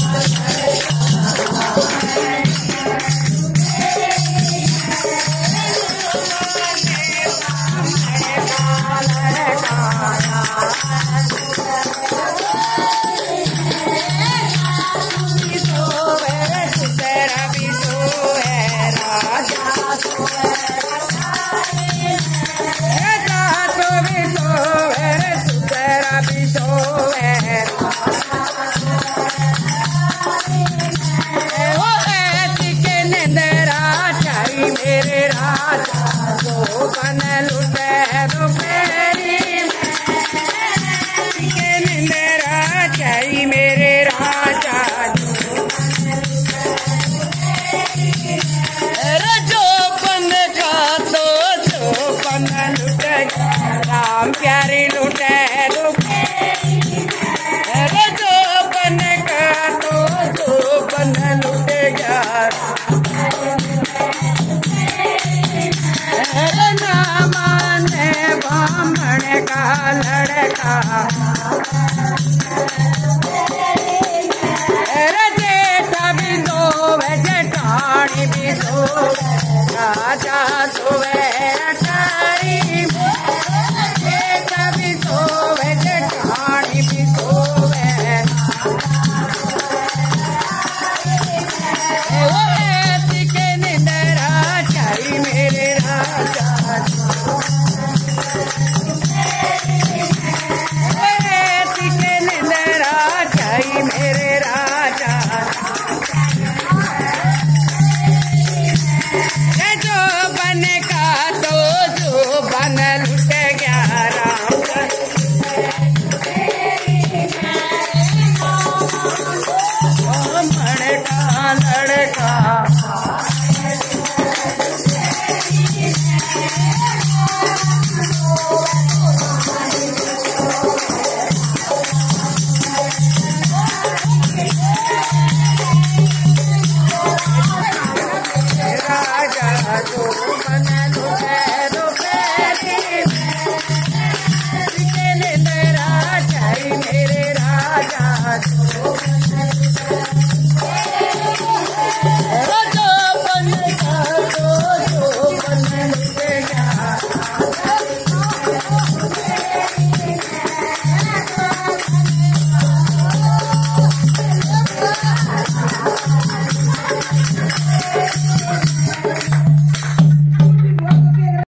मेरे राजा को बन लुटे रुपैरी मेरा चाहिए मेरे राजा जो बन का तो जो बन लुटे राम प्यारी लुटे रुपैरी जो बन का तो जो बन लुटे यार ब्राह्मण का लड़का जेठा भी सोवे जेठानी भी सोवे राजा सोवे अटारी जेठा भी सोवे जेठानी भी सोवे वो ऐसी के निंदरा चाहिए मेरे राजा मेरे राजा जो बन का तो जो बन लुट गया राम ब्राह्मण का लड़का